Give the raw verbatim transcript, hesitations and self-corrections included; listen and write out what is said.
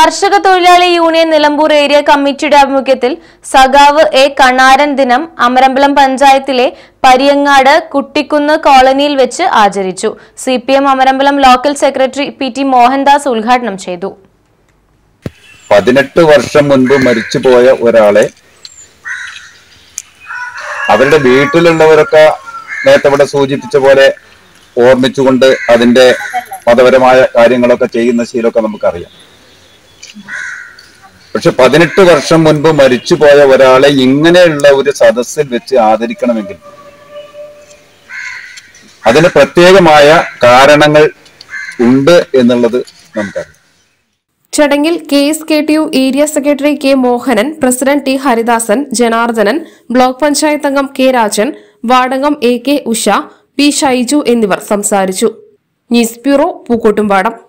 കർഷക തൊഴിലാളി union Nilambur area കമ്മിറ്റിയുടെ ആഭിമുഖ്യത്തിൽ സഖാവ് എ കണാരൻ ദിനം അമരമ്പലം പഞ്ചായത്തിലെ പരിയങ്ങാട് കുട്ടിക്കുന്ന് കോളനിയിൽ വെച്ച് ആചരിച്ചു. C P M Amarambalam local secretary P T Mohandas ഉദ്ഘാടനം ചെയ്തു. പതിനെട്ട് വർഷം മുൻപ് മരിച്ചുപോയ ഒരാളെ അവരുടെ വീട്ടിലുള്ളവരൊക്കെ നേരത്തെ ഇവിടെ സൂചിപ്പിച്ച പോലെ ഓർമ്മിച്ചുകൊണ്ട് അതിന്റെ മതപരമായ കാര്യങ്ങളൊക്കെ ചെയ്യുന്ന ശീലമൊക്കെ നമുക്കറിയാം. പക്ഷെ പതിനെട്ട് വർഷം മുൻപ് മരിച്ചുപോയ ഒരാളെ ഇങ്ങനെയുള്ള ഒരു സദസ്സിൽ വെച്ച് ആദരിക്കണമെങ്കിൽ അതിന് പ്രത്യേകമായ കാരണങ്ങൾ ഉണ്ട് എന്നുള്ളത് നമുക്കറിയാം. ചടങ്ങിൽ K S K T U area secretary K Mohanan, president T Haridasan, Janardhanan, block panchayat അംഗം കെ രാജൻ, വാർഡംഗം A K Usha, P Shaiju എന്നിവർ സംസാരിച്ചു. News bureau, Pookkottumpadam.